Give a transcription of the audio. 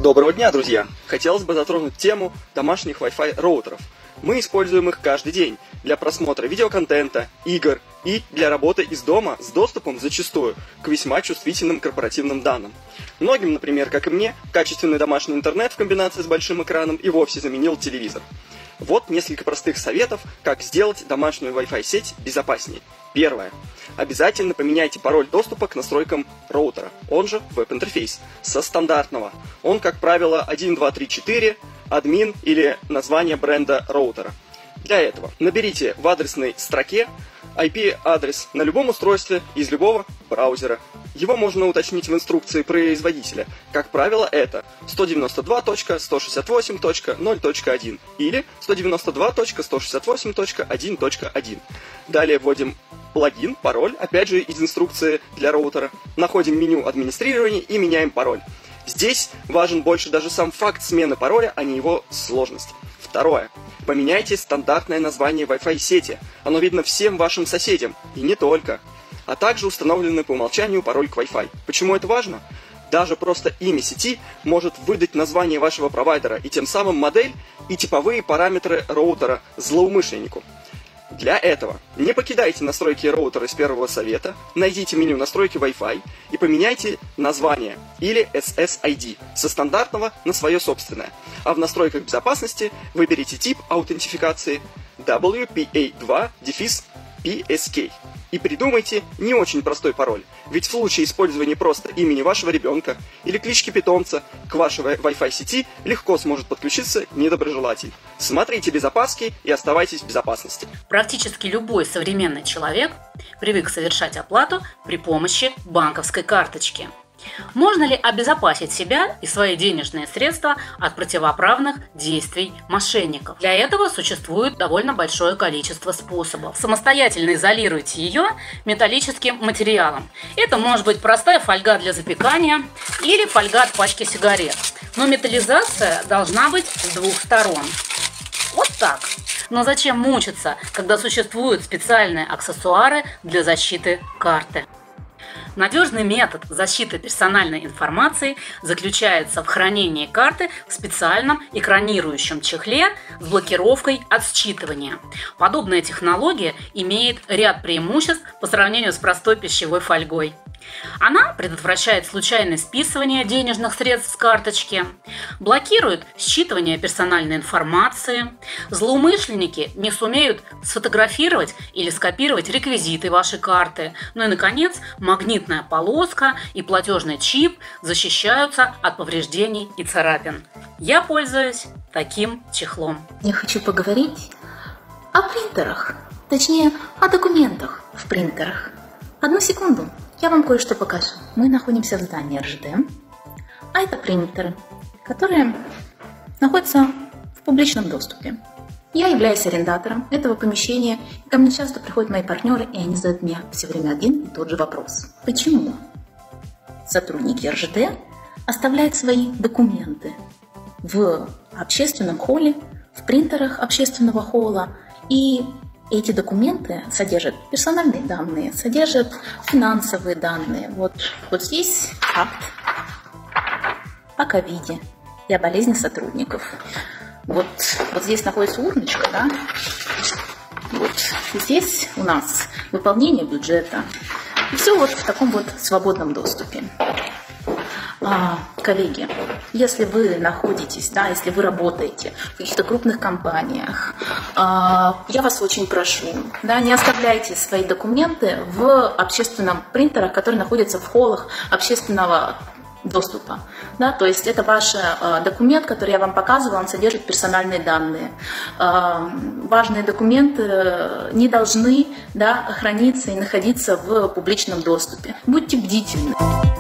Доброго дня, друзья! Хотелось бы затронуть тему домашних Wi-Fi роутеров. Мы используем их каждый день для просмотра видеоконтента, игр и для работы из дома с доступом зачастую к весьма чувствительным корпоративным данным. Многим, например, как и мне, качественный домашний интернет в комбинации с большим экраном и вовсе заменил телевизор. Вот несколько простых советов, как сделать домашнюю Wi-Fi сеть безопаснее. Первое. Обязательно поменяйте пароль доступа к настройкам роутера, он же веб-интерфейс, со стандартного. Он, как правило, 1234, админ или название бренда роутера. Для этого наберите в адресной строке IP-адрес на любом устройстве из любого браузера. Его можно уточнить в инструкции производителя. Как правило, это 192.168.0.1 или 192.168.1.1. Далее вводим логин, пароль, опять же из инструкции для роутера. Находим меню администрирования и меняем пароль. Здесь важен больше даже сам факт смены пароля, а не его сложность. Второе. Поменяйте стандартное название Wi-Fi сети. Оно видно всем вашим соседям, и не только. А также установленный по умолчанию пароль к Wi-Fi. Почему это важно? Даже просто имя сети может выдать название вашего провайдера и тем самым модель и типовые параметры роутера злоумышленнику. Для этого не покидайте настройки роутера из первого совета, найдите меню настройки Wi-Fi и поменяйте название или SSID со стандартного на свое собственное. А в настройках безопасности выберите тип аутентификации WPA2-PSK и придумайте не очень простой пароль, ведь в случае использования просто имени вашего ребенка или клички питомца к вашей Wi-Fi сети легко сможет подключиться недоброжелатель. Смотрите без опаски и оставайтесь в безопасности. Практически любой современный человек привык совершать оплату при помощи банковской карточки. Можно ли обезопасить себя и свои денежные средства от противоправных действий мошенников? Для этого существует довольно большое количество способов. Самостоятельно изолируйте ее металлическим материалом. Это может быть простая фольга для запекания или фольга от пачки сигарет. Но металлизация должна быть с двух сторон. Вот так. Но зачем мучиться, когда существуют специальные аксессуары для защиты карты? Надежный метод защиты персональной информации заключается в хранении карты в специальном экранирующем чехле с блокировкой от считывания. Подобная технология имеет ряд преимуществ по сравнению с простой пищевой фольгой. Она предотвращает случайное списывание денежных средств с карточки, блокирует считывание персональной информации, злоумышленники не сумеют сфотографировать или скопировать реквизиты вашей карты, ну и, наконец, магнитная полоска и платежный чип защищаются от повреждений и царапин. Я пользуюсь таким чехлом. Я хочу поговорить о принтерах, точнее, о документах в принтерах. Одну секунду. Я вам кое-что покажу. Мы находимся в здании РЖД, а это принтеры, которые находятся в публичном доступе. Я являюсь арендатором этого помещения, и ко мне часто приходят мои партнеры, и они задают мне все время один и тот же вопрос. Почему сотрудники РЖД оставляют свои документы в общественном холле, в принтерах общественного холла, и эти документы содержат персональные данные, содержат финансовые данные. Вот здесь акт о ковиде и о болезни сотрудников. Вот здесь находится урночка, да? Вот здесь у нас выполнение бюджета. И все вот в таком вот свободном доступе. Коллеги, если вы находитесь, да, если вы работаете в каких-то крупных компаниях, я вас очень прошу, да, не оставляйте свои документы в общественном принтерах, которые находятся в холлах общественного доступа. Да, то есть это ваш документ, который я вам показывала, он содержит персональные данные. Важные документы не должны, да, храниться и находиться в публичном доступе. Будьте бдительны.